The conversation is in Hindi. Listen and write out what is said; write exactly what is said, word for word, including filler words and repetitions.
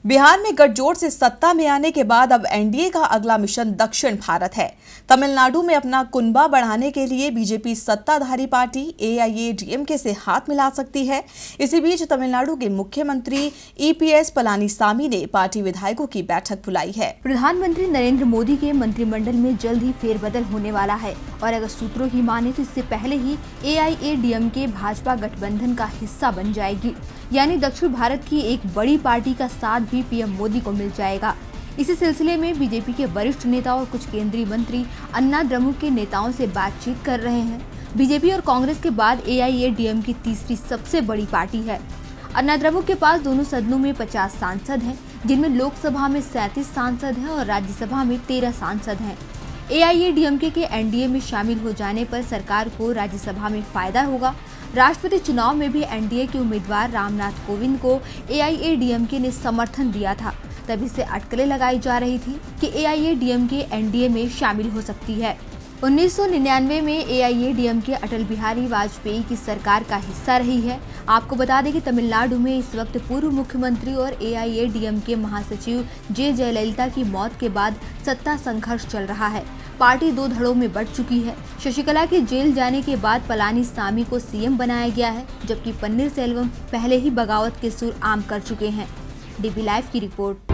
बिहार में गठजोड़ से सत्ता में आने के बाद अब एनडीए का अगला मिशन दक्षिण भारत है। तमिलनाडु में अपना कुनबा बढ़ाने के लिए बीजेपी सत्ताधारी पार्टी एआईएडीएमके से हाथ मिला सकती है। इसी बीच तमिलनाडु के मुख्यमंत्री ईपीएस पलानीसामी ने पार्टी विधायकों की बैठक बुलाई है। प्रधानमंत्री नरेंद्र मोदी के मंत्रिमंडल में जल्द ही फेरबदल होने वाला है और अगर सूत्रों की माने तो इससे पहले ही एआईएडीएमके भाजपा गठबंधन का हिस्सा बन जाएगी, यानी दक्षिण भारत की एक बड़ी पार्टी का साथ भी पीएम मोदी को मिल जाएगा। इसी सिलसिले में बीजेपी के वरिष्ठ नेता और कुछ केंद्रीय मंत्री अन्ना द्रमुक के नेताओं से बातचीत कर रहे हैं। बीजेपी और कांग्रेस के बाद एआईएडीएम की तीसरी सबसे बड़ी पार्टी है। अन्ना द्रमुक के पास दोनों सदनों में पचास सांसद हैं, जिनमें लोकसभा में सैंतीस सांसद हैं और राज्यसभा में तेरह सांसद हैं। एआईएडीएमके के एनडीए में शामिल हो जाने पर सरकार को राज्यसभा में फायदा होगा। राष्ट्रपति चुनाव में भी एनडीए के उम्मीदवार रामनाथ कोविंद को एआईएडीएमके ने समर्थन दिया था। तभी से अटकलें लगाई जा रही थी कि एआईएडीएमके एनडीए में शामिल हो सकती है। उन्नीस सौ निन्यानवे में एआईएडीएमके अटल बिहारी वाजपेयी की सरकार का हिस्सा रही है। आपको बता दें कि तमिलनाडु में इस वक्त पूर्व मुख्यमंत्री और एआईएडीएमके महासचिव जे जयललिता की मौत के बाद सत्ता संघर्ष चल रहा है। पार्टी दो धड़ों में बंट चुकी है। शशिकला के जेल जाने के बाद पलानीसामी को सीएम बनाया गया है, जबकि पन्नीरसेल्वम पहले ही बगावत के सुर आम कर चुके हैं। डीबी लाइव की रिपोर्ट।